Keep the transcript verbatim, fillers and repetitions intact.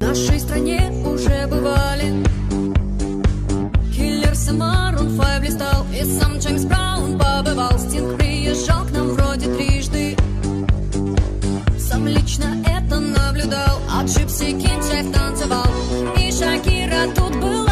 В нашей стране уже бывали Киллерс и Марун пять блистал, и сам Джеймс Браун побывал. Стинг приезжал к нам вроде трижды, сам лично это наблюдал. А Джипси Кинг танцевал, и Шакира тут была.